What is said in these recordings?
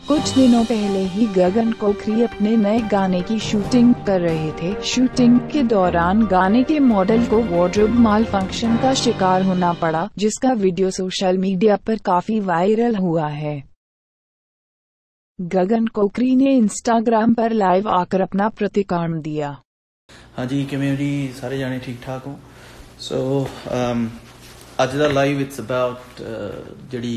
कुछ दिनों पहले ही गगन कोकरी अपने नए गाने की शूटिंग कर रहे थे। शूटिंग के दौरान गाने के मॉडल को वार्डरोब माल फंक्शन का शिकार होना पड़ा, जिसका वीडियो सोशल मीडिया पर काफी वायरल हुआ है। गगन कोकरी ने इंस्टाग्राम पर लाइव आकर अपना प्रतिक्रिया दिया। हाँ जी, किवें हो जी? सारे जाने ठीक ठाक हो? सो अज दा लाइव इट्स अबाउट जिहड़ी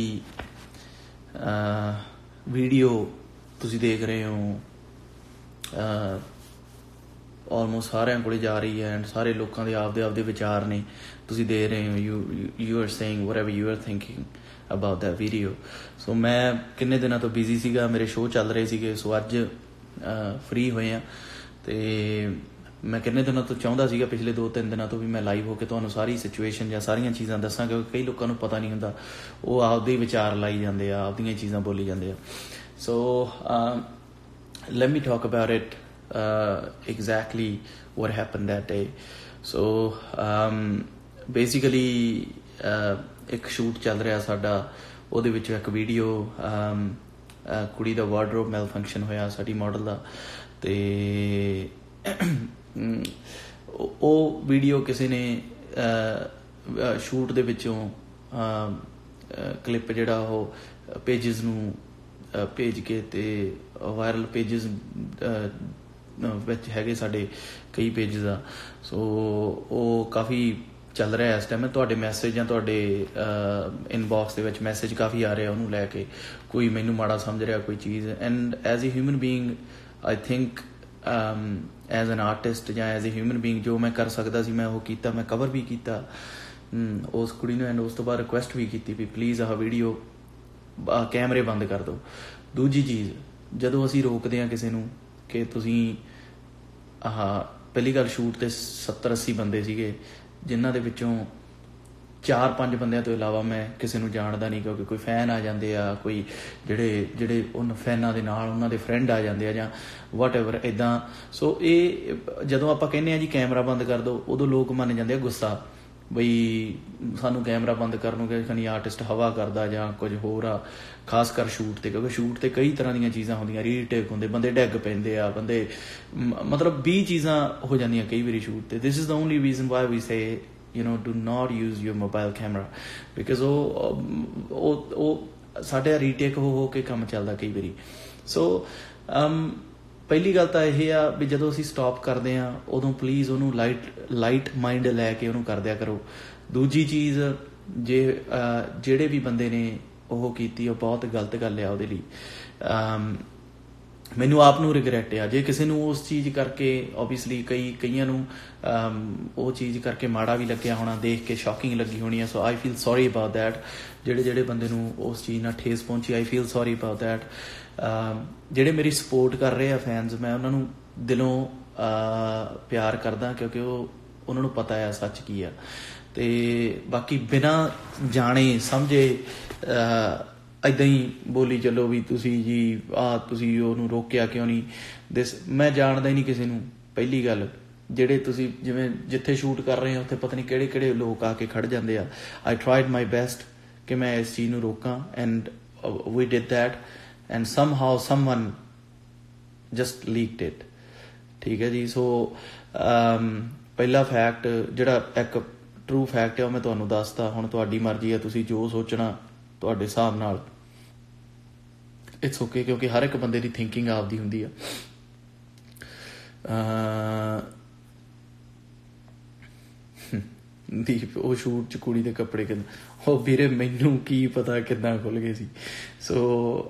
वीडियो तुसी देख रहे हो ऑलमोस्ट सारिਆਂ ਕੋਲੇ जा रही है एंड सारे लोगों के आपदे विचार ने तुसी दे रहे हो। You are saying whatever you are thinking about that video. So मैं किन्ने दिनों तो बिजी सीगा, मेरे शो चल रहे सीगे, सो अज फ्री होए आ ते मैं किन्ने दिनों तो चाहता सीगा, पिछले 2-3 दिनों तो भी मैं लाइव होकर तुहानूं सारी सिचुएशन या सारियां चीज़ां दसां, क्योंकि कई लोगों को पता नहीं हुंदा, वो आपदे विचार लाई जाते आ, आपदियां चीज़ां बोली जाते आ। So let me talk about it exactly what happened that day. So basically एक शूट चल रहा साडा, ਉਹਦੇ ਵਿੱਚ ਇੱਕ ਵੀਡੀਓ ਕੁੜੀ ਦਾ ਵਾਰਡਰੋਬ ਮੈਲ ਫੰਕਸ਼ਨ ਹੋਇਆ ਸਾਡੀ ਮਾਡਲ ਦਾ, ਤੇ ਉਹ ਵੀਡੀਓ ਕਿਸੇ ਨੇ ਸ਼ੂਟ ਦੇ ਵਿੱਚੋਂ ਕਲਿੱਪ ਜਿਹੜਾ ਉਹ ਪੇਜਸ ਨੂੰ ਭੇਜ ਕੇ ਤੇ ਵਾਇਰਲ ਪੇਜਸ ਵਿੱਚ ਹੈਗੇ ਸਾਡੇ ਕਈ ਪੇਜਸ ਆ। ਸੋ ਉਹ ਕਾਫੀ ਚੱਲ ਰਿਹਾ ਇਸ ਟਾਈਮ। ਤੁਹਾਡੇ ਮੈਸੇਜ ਜਾਂ ਤੁਹਾਡੇ ਇਨਬਾਕਸ ਦੇ ਵਿੱਚ ਮੈਸੇਜ ਕਾਫੀ ਆ ਰਿਹਾ ਉਹਨੂੰ ਲੈ ਕੇ, ਕੋਈ ਮੈਨੂੰ ਮਾੜਾ ਸਮਝ ਰਿਹਾ ਕੋਈ ਚੀਜ਼। And as a human being I think as an artist ਜਾਂ ਐਜ਼ ਏ ਹਿਊਮਨ ਬੀਇੰਗ ਜੋ ਮੈਂ ਕਰ ਸਕਦਾ ਸੀ ਮੈਂ ਉਹ ਕੀਤਾ, ਮੈਂ ਕਵਰ ਵੀ ਕੀਤਾ ਉਸ ਕੁੜੀ ਨੂੰ। ਐਂਡ ਉਸ ਤੋਂ ਬਾਅਦ ਰਿਕੁਐਸਟ ਵੀ ਕੀਤੀ ਵੀ ਪਲੀਜ਼ ਆਹ ਵੀਡੀਓ ਕੈਮਰੇ ਬੰਦ ਕਰ ਦਿਓ। ਦੂਜੀ ਚੀਜ਼, ਜਦੋਂ ਅਸੀਂ ਰੋਕਦੇ ਹਾਂ ਕਿਸੇ ਨੂੰ ਕਿ ਤੁਸੀਂ ਆਹ, ਪਹਿਲੀ ਗੱਲ ਸ਼ੂਟ 'ਤੇ 70-80 ਬੰਦੇ ਸੀਗੇ, ਜਿਨ੍ਹਾਂ ਦੇ ਵਿੱਚੋਂ 4-5 ਬੰਦਿਆਂ ਤੋਂ ਇਲਾਵਾ ਮੈਂ ਕਿਸੇ ਨੂੰ ਜਾਣਦਾ ਨਹੀਂ, ਕਿਉਂਕਿ ਕੋਈ ਫੈਨ ਆ ਜਾਂਦੇ ਆ, ਕੋਈ ਜਿਹੜੇ ਉਹਨਾਂ ਫੈਨਾਂ ਦੇ ਨਾਲ ਉਹਨਾਂ ਦੇ ਫਰੈਂਡ ਆ ਜਾਂਦੇ ਆ ਜਾਂ ਵਾਟਐਵਰ ਇੱਦਾਂ। ਸੋ ਇਹ ਜਦੋਂ ਆਪਾਂ ਕਹਿੰਦੇ ਹਾਂ ਜੀ ਕੈਮਰਾ ਬੰਦ ਕਰ ਦਿਓ, ਉਦੋਂ ਲੋਕ ਮੰਨ ਜਾਂਦੇ ਆ ਗੁੱਸਾ, ਬਈ ਸਾਨੂੰ ਕੈਮਰਾ ਬੰਦ ਕਰਨ ਨੂੰ ਕਿ ਖਨੀ ਆਰਟਿਸਟ ਹਵਾ ਕਰਦਾ ਜਾਂ ਕੁਝ ਹੋਰ ਆ, ਖਾਸ ਕਰ ਸ਼ੂਟ 'ਤੇ, ਕਿਉਂਕਿ ਸ਼ੂਟ 'ਤੇ ਕਈ ਤਰ੍ਹਾਂ ਦੀਆਂ ਚੀਜ਼ਾਂ ਹੁੰਦੀਆਂ, ਰੀਟੇਕ ਹੁੰਦੇ, ਬੰਦੇ ਡਿੱਗ ਪੈਂਦੇ ਆ, ਬੰਦੇ ਮਤਲਬ 20 ਚੀਜ਼ਾਂ ਹੋ ਜਾਂਦੀਆਂ ਕਈ ਵਾਰੀ ਸ਼ੂਟ 'ਤੇ। This is the only reason why we say do not use your mobile camera, because ਉਹ ਸਾਡਾ ਰੀਟੇਕ ਹੋ ਕੇ ਕੰਮ ਚੱਲਦਾ ਕਈ ਵਾਰੀ। ਸੋ ਪਹਿਲੀ ਗੱਲ ਤਾਂ ਇਹ ਆ ਵੀ ਜਦੋਂ ਅਸੀਂ ਸਟਾਪ ਕਰਦੇ ਹਾਂ ਉਦੋਂ ਪਲੀਜ਼ ਉਹਨੂੰ ਲਾਈਟ ਮਾਈਂਡ ਲੈ ਕੇ ਉਹਨੂੰ ਕਰਦਿਆ ਕਰੋ। ਦੂਜੀ ਚੀਜ਼, ਜਿਹੜੇ ਵੀ ਬੰਦੇ ਨੇ ਉਹ ਕੀਤੀ ਉਹ ਬਹੁਤ ਗਲਤ ਗੱਲ ਆ ਉਹਦੇ ਲਈ। ਮੈਨੂੰ ਆਪ ਨੂੰ ਰਿਗਰੈਟ ਆ ਜੇ ਕਿਸੇ ਨੂੰ ਉਸ ਚੀਜ਼ ਕਰਕੇ, ਓਬਵੀਅਸਲੀ ਕਈਆਂ ਨੂੰ ਉਹ ਚੀਜ਼ ਕਰਕੇ ਮਾੜਾ ਵੀ ਲੱਗਿਆ ਹੋਣਾ, ਦੇਖ ਕੇ ਸ਼ੌਕਿੰਗ ਲੱਗੀ ਹੋਣੀ ਆ। So I feel sorry about that. ਜਿਹੜੇ ਬੰਦੇ ਨੂੰ ਉਸ ਚੀਜ਼ ਨਾਲ ਠੇਸ ਪਹੁੰਚੀ, I feel sorry about that. ਜਿਹੜੇ ਮੇਰੀ ਸਪੋਰਟ ਕਰ ਰਹੇ ਆ ਫੈਨਸ, ਮੈਂ ਉਹਨਾਂ ਨੂੰ ਦਿਲੋਂ ਪਿਆਰ ਕਰਦਾ, ਕਿਉਂਕਿ ਉਹਨਾਂ ਨੂੰ ਪਤਾ ਆ ਸੱਚ ਕੀ ਆ। ਤੇ ਬਾਕੀ ਬਿਨਾਂ ਜਾਣੇ ਸਮਝੇ ਇੱਦਾਂ ਹੀ ਬੋਲੀ ਚੱਲੋ ਵੀ ਤੁਸੀਂ ਜੀ ਤੁਸੀਂ ਉਹਨੂੰ ਰੋਕਿਆ ਕਿਉਂ ਨਹੀਂ, ਮੈਂ ਜਾਣਦਾ ਹੀ ਨਹੀਂ ਕਿਸੇ ਨੂੰ। ਪਹਿਲੀ ਗੱਲ, ਜਿਹੜੇ ਤੁਸੀਂ ਜਿਵੇਂ ਜਿੱਥੇ ਸ਼ੂਟ ਕਰ ਰਹੇ ਹੋ ਉੱਥੇ ਪਤਾ ਨਹੀਂ ਕਿਹੜੇ ਲੋਕ ਆ ਕੇ ਖੜ ਜਾਂਦੇ ਆ। ਆਈ ਟਰਾਈਡ ਮਾਈ ਬੈਸਟ ਕਿ ਮੈਂ ਇਸ ਚੀਜ਼ ਨੂੰ ਰੋਕਾਂ, and we did that, and somehow someone just leaked it. ਠੀਕ ਹੈ ਜੀ। ਸੋ ਪਹਿਲਾ ਫੈਕਟ ਜਿਹੜਾ ਇੱਕ ਟਰੂ ਫੈਕਟ ਹੈ ਉਹ ਮੈਂ ਤੁਹਾਨੂੰ ਦੱਸਤਾ। ਹੁਣ ਤੁਹਾਡੀ ਮਰਜ਼ੀ ਹੈ, ਤੁਸੀਂ ਜੋ ਸੋਚਣਾ ਤੁਹਾਡੇ ਹਿਸਾਬ ਨਾਲ ਇਟਸ ਓਕੇ, ਕਿਉਂਕਿ ਹਰ ਇੱਕ ਬੰਦੇ ਦੀ ਥਿੰਕਿੰਗ ਆਪਦੀ ਹੁੰਦੀ ਆ। ਦੀਪ ਉਹ ਸ਼ੂਟ 'ਚ ਕੁੜੀ ਦੇ ਕੱਪੜੇ ਕਿੱਦਾਂ, ਉਹ ਵੀਰੇ ਮੈਨੂੰ ਕੀ ਪਤਾ ਕਿੱਦਾਂ ਖੁੱਲ੍ਹ ਗਏ ਸੀ। ਸੋ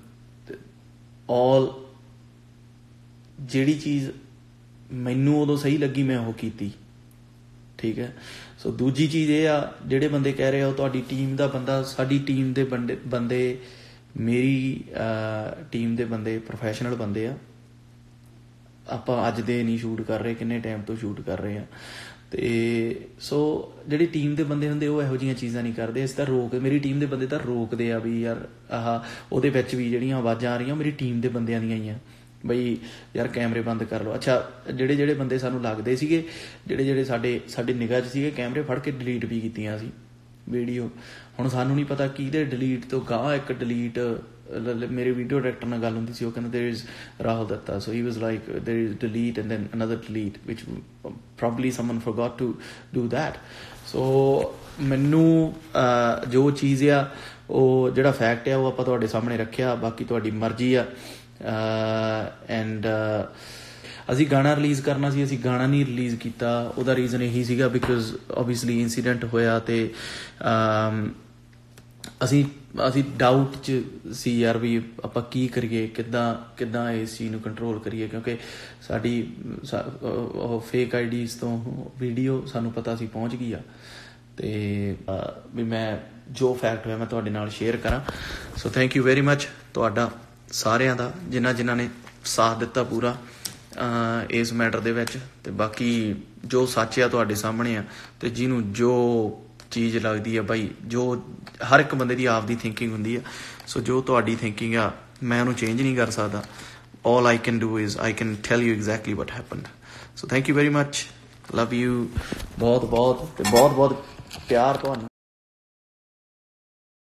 ਜਿਹੜੀ ਚੀਜ਼ ਮੈਨੂੰ ਉਦੋਂ ਸਹੀ ਲੱਗੀ ਮੈਂ ਉਹ ਕੀਤੀ। ਠੀਕ ਹੈ। ਸੋ ਦੂਜੀ ਚੀਜ਼ ਇਹ ਆ, ਜਿਹੜੇ ਬੰਦੇ ਕਹਿ ਰਹੇ ਆ ਉਹ ਤੁਹਾਡੀ ਟੀਮ ਦਾ ਬੰਦਾ, ਸਾਡੀ ਟੀਮ ਦੇ ਬੰਦੇ ਮੇਰੀ ਟੀਮ ਦੇ ਬੰਦੇ ਪ੍ਰੋਫੈਸ਼ਨਲ ਬੰਦੇ ਆ। ਆਪਾਂ ਅੱਜ ਦੇ ਨਹੀਂ ਸ਼ੂਟ ਕਰ ਰਹੇ, ਕਿੰਨੇ ਟਾਈਮ ਤੋਂ ਸ਼ੂਟ ਕਰ ਰਹੇ ਆ। ਤੇ ਸੋ ਜਿਹੜੀ ਟੀਮ ਦੇ ਬੰਦੇ ਹੁੰਦੇ ਉਹ ਇਹੋ ਜਿਹੀਆਂ ਚੀਜ਼ਾਂ ਨਹੀਂ ਕਰਦੇ। ਇਸ ਤਾਂ ਮੇਰੀ ਟੀਮ ਦੇ ਬੰਦੇ ਤਾਂ ਰੋਕਦੇ ਆ ਵੀ ਯਾਰ ਉਹਦੇ ਵਿੱਚ ਵੀ ਜਿਹੜੀਆਂ ਆਵਾਜ਼ਾਂ ਆ ਰਹੀਆਂ ਮੇਰੀ ਟੀਮ ਦੇ ਬੰਦਿਆਂ ਦੀਆਂ ਹੀ ਆ, ਬਈ ਯਾਰ ਕੈਮਰੇ ਬੰਦ ਕਰ ਲਓ। ਅੱਛਾ, ਜਿਹੜੇ ਬੰਦੇ ਸਾਨੂੰ ਲੱਗਦੇ ਸੀਗੇ, ਜਿਹੜੇ ਸਾਡੇ ਨਿਗਾਹ 'ਚ ਸੀਗੇ, ਕੈਮਰੇ ਫੜ ਕੇ ਡਿਲੀਟ ਵੀ ਕੀਤੀਆਂ ਸੀ ਵੀਡੀਓ। ਹੁਣ ਸਾਨੂੰ ਨਹੀਂ ਪਤਾ ਕਿਹਦੇ ਡਿਲੀਟ ਤੋਂ ਗਾਹ ਇੱਕ ਡਿਲੀਟ ਮੇਰੇ ਵੀਡੀਓ ਡਾਇਰੈਕਟਰ ਨਾਲ ਗੱਲ ਹੁੰਦੀ ਸੀ, ਉਹ ਕਹਿੰਦਾ there is Rahul Datta, so he was like there is delete and then another delete, which probably someone forgot to do that. so ਮੈਨੂੰ ਜੋ ਚੀਜ਼ ਆ ਉਹ ਜਿਹੜਾ ਫੈਕਟ ਆ ਉਹ ਆਪਾਂ ਤੁਹਾਡੇ ਸਾਹਮਣੇ ਰੱਖਿਆ, ਬਾਕੀ ਤੁਹਾਡੀ ਮਰਜ਼ੀ ਆ। ਐਂਡ ਅਸੀਂ ਗਾਣਾ ਰਿਲੀਜ਼ ਕਰਨਾ ਸੀ, ਅਸੀਂ ਗਾਣਾ ਨਹੀਂ ਰਿਲੀਜ਼ ਕੀਤਾ। ਉਹਦਾ ਰੀਜ਼ਨ ਇਹੀ ਸੀਗਾ ਬਿਕੋਜ਼ ਓਬਵੀਅਸਲੀ ਇੰਸੀਡੈਂਟ ਹੋਇਆ ਅਤੇ ਅਸੀਂ ਡਾਊਟ 'ਚ ਸੀ ਯਾਰ ਵੀ ਆਪਾਂ ਕੀ ਕਰੀਏ, ਕਿੱਦਾਂ ਇਸ ਚੀਜ਼ ਨੂੰ ਕੰਟਰੋਲ ਕਰੀਏ, ਕਿਉਂਕਿ ਸਾਡੀ ਉਹ ਫੇਕ ਆਈਡੀਜ਼ ਤੋਂ ਵੀਡੀਓ ਸਾਨੂੰ ਪਤਾ ਸੀ ਪਹੁੰਚ ਗਈ ਆ। ਅਤੇ ਵੀ ਮੈਂ ਜੋ ਫੈਕਟ ਹੋਇਆ ਮੈਂ ਤੁਹਾਡੇ ਨਾਲ ਸ਼ੇਅਰ ਕਰਾਂ। So thank you very much ਤੁਹਾਡਾ ਸਾਰਿਆਂ ਦਾ, ਜਿਨ੍ਹਾਂ ਨੇ ਸਾਥ ਦਿੱਤਾ ਪੂਰਾ ਇਸ ਮੈਟਰ ਦੇ ਵਿੱਚ। ਅਤੇ ਬਾਕੀ ਜੋ ਸੱਚ ਆ ਤੁਹਾਡੇ ਸਾਹਮਣੇ ਆ, ਅਤੇ ਜਿਹਨੂੰ ਜੋ ਚੀਜ਼ ਲੱਗਦੀ ਆ ਬਾਈ, ਜੋ ਹਰ ਇੱਕ ਬੰਦੇ ਦੀ ਆਪਦੀ ਥਿੰਕਿੰਗ ਹੁੰਦੀ ਆ। ਸੋ ਜੋ ਤੁਹਾਡੀ ਥਿੰਕਿੰਗ ਆ ਮੈਂ ਉਹਨੂੰ ਚੇਂਜ ਨਹੀਂ ਕਰ ਸਕਦਾ। all I can do is I can tell you exactly what happened. So thank you very much, love you ਬਹੁਤ ਅਤੇ ਬਹੁਤ ਪਿਆਰ ਤੁਹਾਨੂੰ।